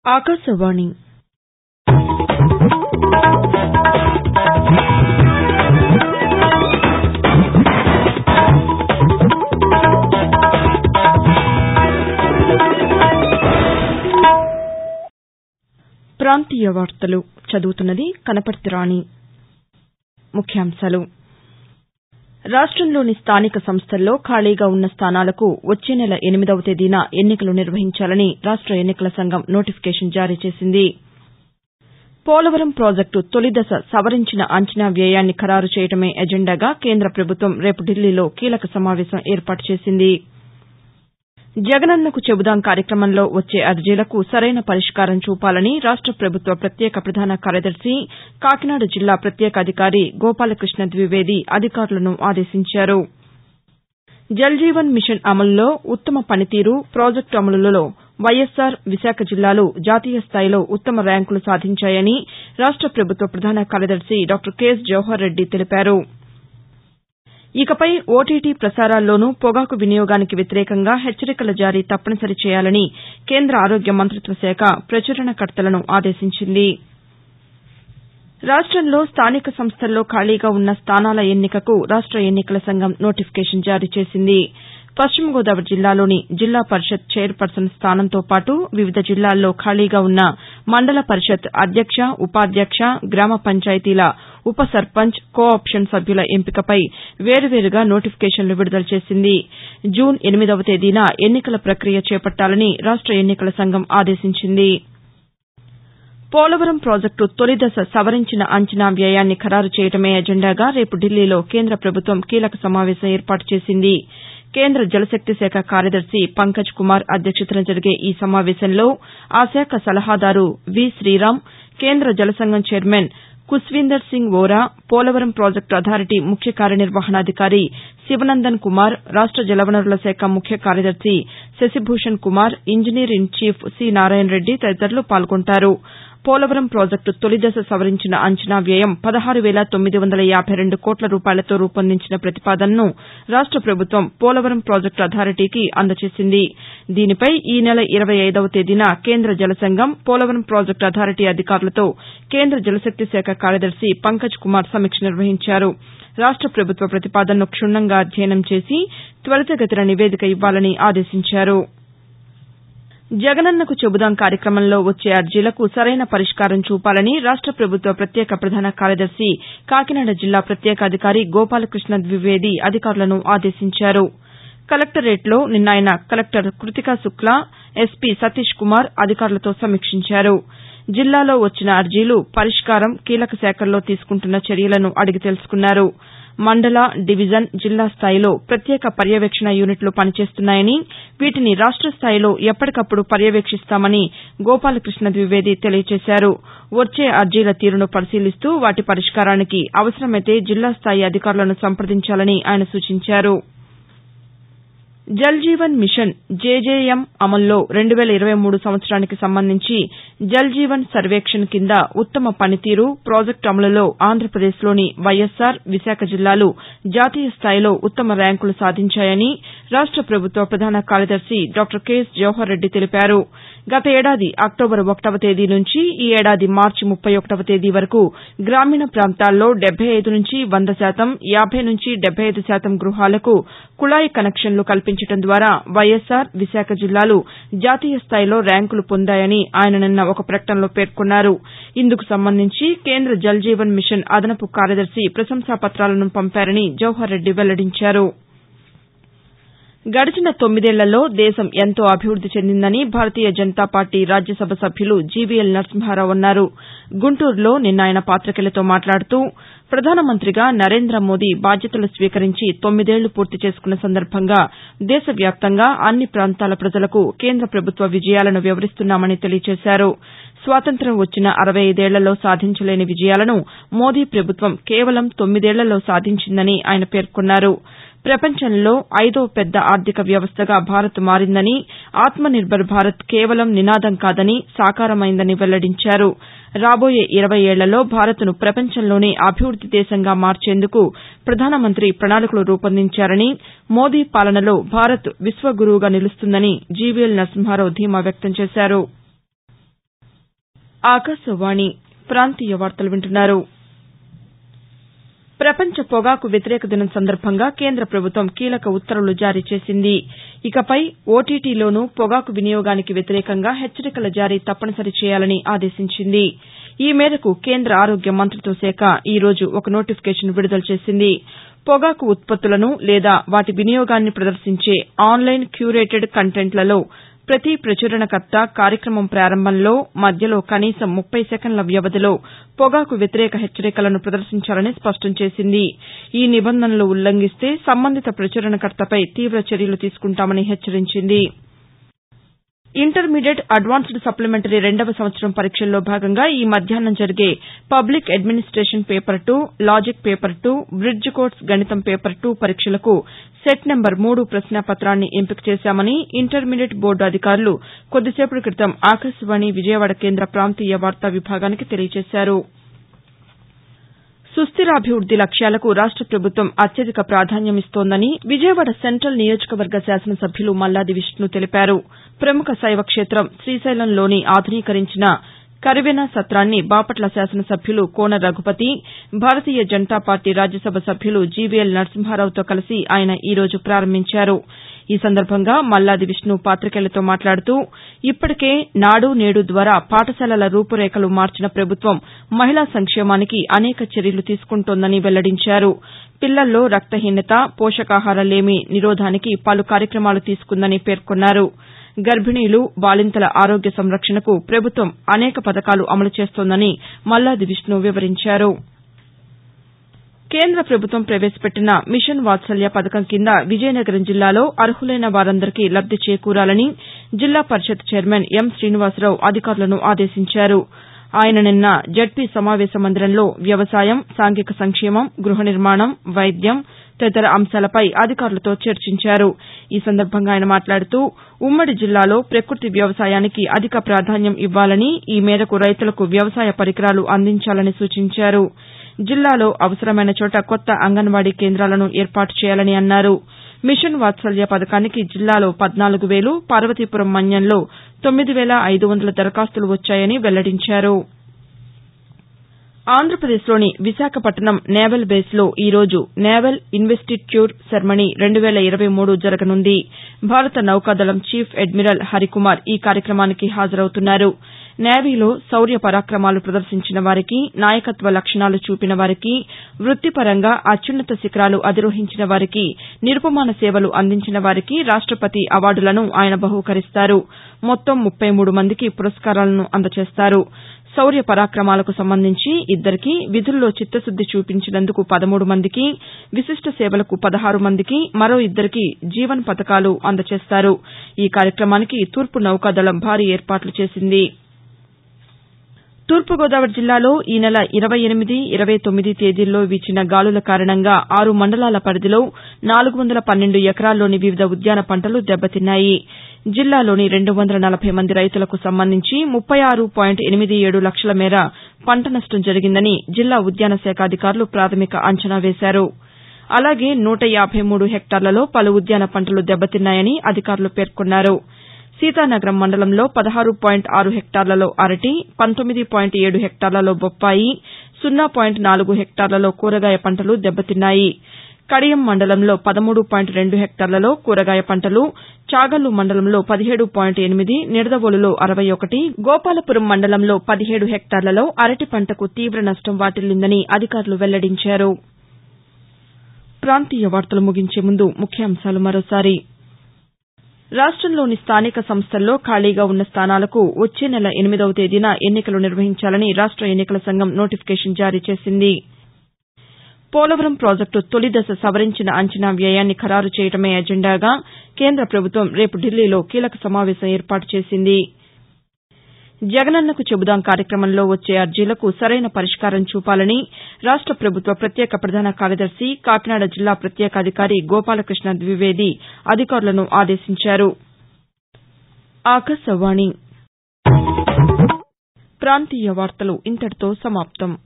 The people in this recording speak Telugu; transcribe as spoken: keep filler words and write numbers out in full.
ఆకాశవాణి ప్రాంతీయ వార్తలు చదువుతున్నది కనపర్తి రాణి. ముఖ్యాంశాలు రాష్టంలోని స్థానిక సంస్థల్లో ఖాళీగా ఉన్న స్థానాలకు వచ్చే నెల ఎనిమిదవ తేదీన ఎన్నికలు నిర్వహించాలని రాష్ట ఎన్నికల సంఘం నోటిఫికేషన్ జారీ చేసింది. పోలవరం ప్రాజెక్టు తొలిదశ సవరించిన అంచనా వ్యయాన్ని ఖరారు చేయడమే ఎజెండాగా కేంద్ర ప్రభుత్వం రేపు ఢిల్లీలో కీలక సమావేశం ఏర్పాటు చేసింది. జగనన్నకు చెబుదాం కార్యక్రమంలో వచ్చే అర్జీలకు సరైన పరిష్కారం చూపాలని రాష్ట ప్రభుత్వ ప్రత్యేక ప్రధాన కార్యదర్శి, కాకినాడ జిల్లా ప్రత్యేక అధికారి గోపాలకృష్ణ ద్వివేది అధికారులను ఆదేశించారు. జల్ జీవన్ మిషన్ అమలులో ఉత్తమ పనితీరు, ప్రాజెక్టు అమలులో వైఎస్సార్, విశాఖ జిల్లాలు జాతీయ స్థాయిలో ఉత్తమ ర్యాంకులు సాధించాయని రాష్ట ప్రభుత్వ ప్రధాన కార్యదర్శి డాక్టర్ కెఎస్ జవహర్ రెడ్డి తెలిపారు. ఇకపై ఓటీటీ ప్రసారాల్లోనూ పొగాకు వినియోగానికి వ్యతిరేకంగా హెచ్చరికల జారీ తప్పనిసరి చేయాలని కేంద్ర ఆరోగ్య మంతిత్వ శాఖ ప్రచురణకర్తలను ఆదేశించింది. రాష్టంలో స్థానిక సంస్థల్లో ఖాళీగా ఉన్న స్థానాల ఎన్నికకు రాష్ట ఎన్నికల సంఘం నోటిఫికేషన్ జారీ చేసింది. పశ్చిమ గోదావరి జిల్లాలోని జిల్లా పరిషత్ చైర్పర్సన్ స్థానంతో పాటు వివిధ జిల్లాల్లో ఖాళీగా ఉన్న మండల పరిషత్ అధ్యక్ష, ఉపాధ్యక్ష, గ్రామ పంచాయతీల ఉప సర్పంచ్, కో ఆప్షన్ సభ్యుల ఎంపికపై వేర్వేరుగా నోటిఫికేషన్లు విడుదల చేసింది. జూన్ ఎనిమిదవ తేదీన ఎన్నికల ప్రక్రియ చేపట్టాలని రాష్ట ఎన్నికల సంఘం ఆదేశించింది. పోలవరం ప్రాజెక్టు తొలిదశ సవరించిన అంచనా వ్యయాన్ని ఖరారు చేయడమే ఎజెండాగా రేపు ఢిల్లీలో కేంద్ర ప్రభుత్వం కీలక సమావేశం ఏర్పాటు చేసింది. కేంద్ర జలశక్తి శాఖ కార్యదర్శి పంకజ్ కుమార్ అధ్యక్షతన జరిగే ఈ సమావేశంలో ఆ శాఖ సలహాదారు వి శ్రీరామ్, కేంద్ర జలసంఘం chairman Khushvinder Singh Vora, Polavaram project authority ముఖ్య కార్యనిర్వహణాధికారి శివనందన్ కుమార్, రాష్ట జలవనరుల శాఖ ముఖ్య కార్యదర్శి Shashibhushan Kumar, engineer in chief C Narayana Reddy తదితరులు పాల్గొంటారు. పోలవరం ప్రాజెక్టు తొలిదశ సవరించిన అంచనా వ్యయం పదహారు వేల తొమ్మిది వందల యాబై రెండు కోట్ల రూపాయలతో రూపొందించిన ప్రతిపాదనను రాష్ట ప్రభుత్వం పోలవరం ప్రాజెక్టు అథారిటీకి అందజేసింది. దీనిపై ఈ నెల ఇరవై ఐదవ తేదీన కేంద్ర జలసంఘం, పోలవరం ప్రాజెక్టు అథారిటీ అధికారులతో కేంద్ర జలశక్తి శాఖ కార్యదర్శి పంకజ్ కుమార్ సమీక్ష నిర్వహించారు. రాష్ట ప్రభుత్వ ప్రతిపాదనను క్షుణ్ణంగా అధ్యయనం చేసి త్వరితగతిన నివేదిక ఇవ్వాలని ఆదేశించారు. జగనన్నకు చెబుదాం కార్యక్రమంలో వచ్చే అర్జీలకు సరైన పరిష్కారం చూపాలని రాష్ట ప్రభుత్వ ప్రత్యేక ప్రధాన కార్యదర్శి, కాకినాడ జిల్లా ప్రత్యేక అధికారి గోపాలకృష్ణ ద్వివేది అధికారులను ఆదేశించారు. కలెక్టరేట్లో నిన్న ఆయన కలెక్టర్ కృతికా శుక్లా, ఎస్పీ సతీష్ కుమార్ అధికారులతో సమీక్షించారు. జిల్లాలో వచ్చిన అర్జీలు పరిష్కారం, కీలక శాఖల్లో తీసుకుంటున్న చర్యలను అడిగి తెలుసుకున్నారు. మండల, డివిజన్, జిల్లా స్థాయిలో ప్రత్యేక పర్యవేక్షణ యూనిట్లు పనిచేస్తున్నాయని, వీటిని రాష్ట స్థాయిలో ఎప్పటికప్పుడు పర్యవేక్షిస్తామని గోపాలకృష్ణ ద్వివేది తెలియజేశారు. వచ్చే అర్జీల తీరును పరిశీలిస్తూ వాటి పరిష్కారానికి అవసరమైతే జిల్లా స్థాయి అధికారులను సంప్రదించాలని ఆయన సూచించారు. జల్ జీవన్ మిషన్ జేజేఎం అమలులో రెండు వేల ఇరవై మూడు సంవత్సరానికి సంబంధించి జల్ జీవన్ సర్వేక్షణ్ కింద ఉత్తమ పనితీరు, ప్రాజెక్టు అమలులో ఆంధ్రప్రదేశ్లోని వైఎస్సార్, విశాఖ జిల్లాలు జాతీయ స్థాయిలో ఉత్తమ ర్యాంకులు సాధించాయని రాష్ట ప్రభుత్వ ప్రధాన కార్యదర్శి డాక్టర్ కెఎస్ జవహర్ రెడ్డి తెలిపారు. గత ఏడాది అక్టోబర్ ఒకటవ తేదీ నుంచి ఈ ఏడాది మార్చి ముప్పై ఒకటవ తేదీ వరకు గ్రామీణ ప్రాంతాల్లో డెబ్బై ఐదు నుంచి వంద శాతం, యాబై నుంచి డెబ్బై ఐదు శాతం గృహాలకు కుళాయి కనెక్షన్లు కల్పించడం ద్వారా వైఎస్సార్, విశాఖ జిల్లాలు జాతీయ స్థాయిలో ర్యాంకులు పొందాయని ఆయన నిన్న ఒక ప్రకటనలో పేర్కొన్నారు. ఇందుకు సంబంధించి కేంద్ర జల్ జీవన్ మిషన్ అదనపు కార్యదర్శి ప్రశంసా పత్రాలను పంపారని జవహర్ రెడ్డి వెల్లడించారు. గడిచిన తొమ్మిదేళ్లలో దేశం ఎంతో అభివృద్ది చెందిందని భారతీయ జనతా పార్టీ రాజ్యసభ సభ్యులు జీవీఎల్ నరసింహారావు అన్నారు. గుంటూరులో నిన్న ఆయన పాతికేయులతో మాట్లాడుతూ ప్రధానమంత్రిగా నరేంద్ర మోదీ బాధ్యతలు స్వీకరించి తొమ్మిదేళ్లు పూర్తి చేసుకున్న సందర్భంగా దేశవ్యాప్తంగా అన్ని ప్రాంతాల ప్రజలకు కేంద్ర ప్రభుత్వ విజయాలను వివరిస్తున్నామని తెలియజేశారు. స్వాతంత్ర్యం వచ్చిన అరవై ఐదేళ్లలో సాధించలేని విజయాలను మోదీ ప్రభుత్వం కేవలం తొమ్మిదేళ్లలో సాధించిందని ఆయన పేర్కొన్నారు. ప్రపంచంలో ఐదో పెద్ద ఆర్థిక వ్యవస్థగా భారత్ మారిందని, ఆత్మ నిర్భర్ భారత్ కేవలం నినాదం కాదని సాకారమైందని వెల్లడించారు. రాబోయే ఇరవై ఏళ్లలో భారత్ను ప్రపంచంలోనే అభివృద్ది దేశంగా మార్చేందుకు ప్రధానమంత్రి ప్రణాళికలు రూపొందించారని, మోదీ పాలనలో భారత్ విశ్వగురువుగా నిలుస్తుందని జీవీఎల్ నరసింహారావు ధీమా వ్యక్తం చేశారు. ఆకాశవాణి ప్రాంతీయ వార్తలు వింటున్నారు. ప్రపంచ పొగాకు వ్యతిరేక దినం సందర్భంగా కేంద్ర ప్రభుత్వం కీలక ఉత్తర్వులు జారీ చేసింది. ఇకపై ఓటీటీలోనూ పొగాకు వినియోగానికి వ్యతిరేకంగా హెచ్చరికల జారీ తప్పనిసరి చేయాలని ఆదేశించింది. ఈ మేరకు కేంద్ర ఆరోగ్య మంతిత్వ శాఖ ఈ రోజు ఒక నోటిఫికేషన్ విడుదల చేసింది. పొగాకు ఉత్పత్తులను లేదా వాటి వినియోగాన్ని ప్రదర్శించే ఆన్లైన్ క్యూరేటెడ్ కంటెంట్లలో ప్రతి ప్రచురణకర్త కార్యక్రమం ప్రారంభంలో, మధ్యలో కనీసం ముప్పై సెకన్ల వ్యవధిలో పొగాకు వ్యతిరేక హెచ్చరికలను ప్రదర్శించాలని స్పష్టం చేసింది. ఈ నిబంధనలు ఉల్లంఘిస్తే సంబంధిత ప్రచురణకర్తపై తీవ చర్యలు తీసుకుంటామని హెచ్చరించింది. ఇంటర్మీడియట్, అడ్వాన్స్డ్ సప్లిమెంటరీ రెండవ సంవత్సరం పరీక్షల్లో భాగంగా ఈ మధ్యాహ్నం జరిగే public administration paper two, logic paper two, bridge course గణితం పేపర్ టూ పరీక్షలకు సెట్ నెంబర్ మూడు ప్రశ్నాపత్రాన్ని ఎంపిక చేశామని ఇంటర్మీడియట్ బోర్డు అధికారులు కొద్దిసేపటి క్రితం ఆకాశవాణి విజయవాడ కేంద్ర ప్రాంతీయ వార్తా విభాగానికి తెలియజేశారు. సుస్టిరాభివృద్ది లక్ష్యాలకు రాష్ట ప్రభుత్వం అత్యధిక ప్రాధాన్యమిస్తోందని విజయవాడ సెంట్రల్ నియోజకవర్గ శాసనసభ్యులు మల్లాది విష్ణు తెలిపారు. ప్రముఖ శైవ క్షేత్రం శ్రీశైలంలోని ఆధునీకరించిన కరివెన సత్రాన్ని బాపట్ల శాసనసభ్యులు కోన రఘుపతి, భారతీయ జనతా పార్టీ రాజ్యసభ సభ్యులు జీవీఎల్ నరసింహారావుతో కలిసి ఆయన ఈ రోజు ప్రారంభించారు. ఈ సందర్భంగా మల్లాది విష్ణు పాతికేయులతో మాట్లాడుతూ ఇప్పటికే నాడు నేడు ద్వారా పాఠశాలల రూపురేఖలు మార్చిన ప్రభుత్వం మహిళా సంక్షేమానికి అనేక చర్యలు తీసుకుంటోందని వెల్లడించారు. పిల్లల్లో రక్తహీనత, పోషకాహారలేమి నిరోధానికి పలు కార్యక్రమాలు తీసుకుందని పేర్కొన్నారు. గర్భిణీలు, బాలింతల ఆరోగ్య సంరక్షణకు ప్రభుత్వం అనేక పథకాలు అమలు చేస్తోందని మల్లాది విష్ణు వివరించారు. కేంద్ర ప్రభుత్వం ప్రవేశపెట్టిన మిషన్ వాత్సల్య పథకం కింద విజయనగరం జిల్లాలో అర్హులైన వారందరికీ లబ్ది చేకూరాలని జిల్లా పరిషత్ చైర్మన్ ఎం శ్రీనివాసరావు అధికారులను ఆదేశించారు. ఆయన నిన్న జడ్పీ సమావేశ మందిరంలో వ్యవసాయం, సాంఘిక సంక్షేమం, గృహ నిర్మాణం, వైద్యం తదితర అంశాలపై అధికారులతో చర్చించారు. ఈ సందర్భంగా ఆయన మాట్లాడుతూ ఉమ్మడి జిల్లాలో ప్రకృతి వ్యవసాయానికి అధిక ప్రాధాన్యం ఇవ్వాలని, ఈ మేరకు రైతులకు వ్యవసాయ పరికరాలు అందించాలని సూచించారు. జిల్లాలో అవసరమైన చోట కొత్త అంగన్వాడీ కేంద్రాలను ఏర్పాటు చేయాలని అన్నారు. మిషన్ వాత్సల్య పథకానికి జిల్లాలో పద్నాలుగు వేలు, పార్వతీపురం మన్యంలో తొమ్మిది వేల ఐదు వందల దరఖాస్తులు వచ్చాయని వెల్లడించారు. ఆంధ్రప్రదేశ్లోని విశాఖపట్నం నేవల్ బేస్లో ఈ రోజు నేవల్ ఇన్వెస్టిట్యూర్ సెర్మనీ రెండు వేల ఇరవై మూడు జరగనుంది. భారత నౌకాదళం చీఫ్ అడ్మిరల్ హరికుమార్ ఈ కార్యక్రమానికి హాజరవుతున్నారు. నేవీలో శౌర్య పరాక్రమాలు ప్రదర్శించిన వారికి, నాయకత్వ లక్షణాలు చూపిన వారికి, వృత్తిపరంగా అత్యున్నత శిఖరాలు అధిరోహించిన వారికి, నిరుపమాన సేవలు అందించిన వారికి రాష్టపతి అవార్డులను ఆయన బహూకరిస్తారు. మొత్తం ముప్పై మూడు మందికి పురస్కారాలను అందజేస్తారు. శౌర్య పరాక్రమాలకు సంబంధించి ఇద్దరికి, విధుల్లో చిత్తశుద్ది చూపించినందుకు పదమూడు మందికి, విశిష్ట సేవలకు పదహారు మందికి, మరో ఇద్దరికి జీవన్ పతకాలు అందజేస్తారు. ఈ కార్యక్రమానికి తూర్పు నౌకాదళం భారీ ఏర్పాట్లు చేసింది. తూర్పుగోదావరి జిల్లాలో ఈ నెల ఇరవై ఎనిమిది, ఇరవై తొమ్మిది తేదీల్లో వీచిన గాలుల కారణంగా ఆరు మండలాల పరిధిలో నాలుగు వందల పన్నెండు ఎకరాల్లోని వివిధ ఉద్యాన పంటలు దెబ్బతిన్నాయి. జిల్లాలోని రెండు వందల నలభై మంది రైతులకు సంబంధించి ముప్పై ఆరు పాయింట్ ఎనిమిది ఏడు లక్షల మేర పంట నష్టం జరిగిందని జిల్లా ఉద్యాన శాఖ అధికారులు ప్రాథమిక అంచనా వేశారు. అలాగే నూట యాభై మూడు హెక్టార్లలో పలు ఉద్యాన పంటలు దెబ్బతిన్నాయని అధికారులు పేర్కొన్నారు. సీతానగరం మండలంలో పదహారు పాయింట్ ఆరు హెక్టార్లలో అరటి, పంతొమ్మిది పాయింట్ ఏడు హెక్టార్లలో బొప్పాయి, సున్నా పాయింట్ నాలుగు హెక్టార్లలో కూరగాయ పంటలు దెబ్బతిన్నాయి. కడియం మండలంలో పదమూడు పాయింట్ రెండు హెక్టార్లలో కూరగాయ పంటలు, చాగల్లు మండలంలో పదిహేడు పాయింట్ ఎనిమిది, నిడదవోలులో అరవై ఒకటి, గోపాలపురం మండలంలో పదిహేడు హెక్టార్లలో అరటి పంటకు తీవ నష్టం వాటిల్లిందని అధికారులు వెల్లడించారు. ప్రాంతీయ వార్తలు ముగించే ముందు ముఖ్యాంశాలు మరోసారి. రాష్టంలోని స్థానిక సంస్థల్లో ఖాళీగా ఉన్న స్థానాలకు వచ్చే నెల ఎనిమిదవ తేదీన ఎన్నికలు నిర్వహించాలని రాష్ట ఎన్నికల సంఘం నోటిఫికేషన్ జారీ చేసింది. పోలవరం ప్రాజెక్టు తొలిదశ సవరించిన అంచనా వ్యయాన్ని ఖరారు చేయడమే ఎజెండాగా కేంద్ర ప్రభుత్వం రేపు ఢిల్లీలో కీలక సమావేశం ఏర్పాటు చేసింది. జగనన్నకు చెబుదాం కార్యక్రమంలో వచ్చే అర్జీలకు సరైన పరిష్కారం చూపాలని రాష్ట ప్రభుత్వ ప్రత్యేక ప్రధాన కార్యదర్శి, కాకినాడ జిల్లా ప్రత్యేకాధికారి గోపాలకృష్ణ ద్వివేది అధికారులను ఆదేశించారు. ఆకాశవాణి ప్రాంతీయ వార్తలు ఇంతటితో సమాప్తం.